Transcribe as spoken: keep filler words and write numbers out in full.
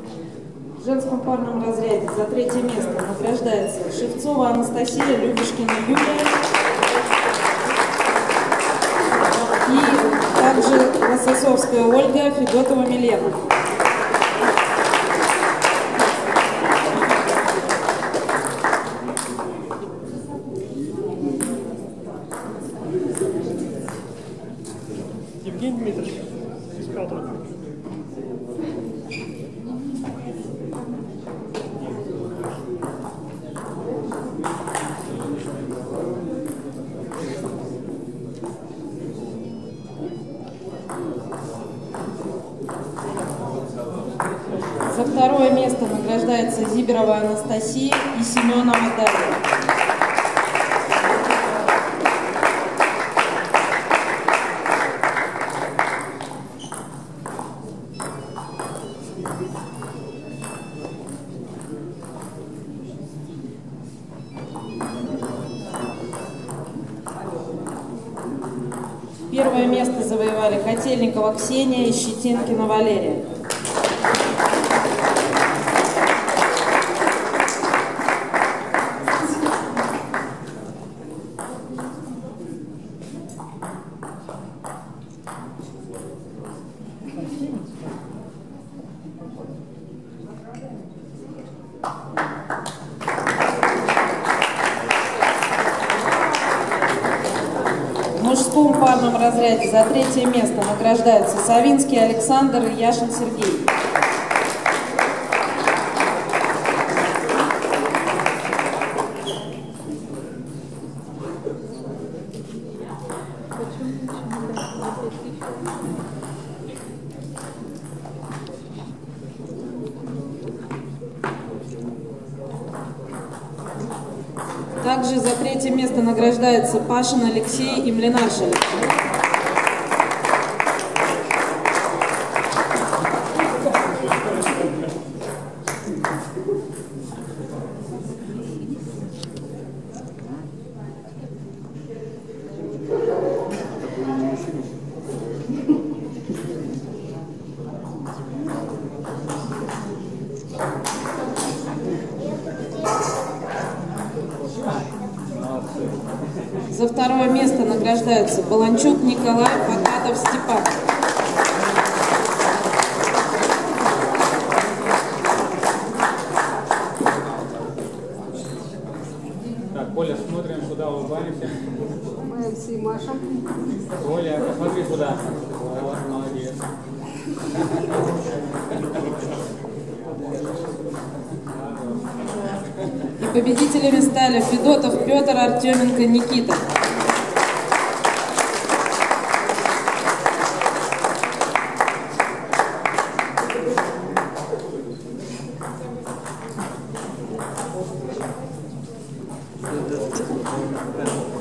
В женском парном разряде за третье место награждается Шевцова Анастасия, Любешкина Юлия. И также Лососовская Ольга, Федотова Милена. Евгений Дмитриевич, из Петра. За второе место награждается Зиберова Анастасия и Семенова Дарья. Первое место завоевали Котельникова Ксения и Щетинкина Валерия. В мужском парном разряде за третье место награждаются Савинский Александр и Яшин Сергей. Также за третье место награждается Пашин Алексей и Млинарш Алексей. За второе место награждаются Баланчук Николай, Покатов Степан. Так, Коля, смотрим сюда, улыбаемся. Алексей, Маша. Коля, посмотри сюда. Вот, молодец. И победителями стали Федотов Петр, Артеменко Никита. Thank you.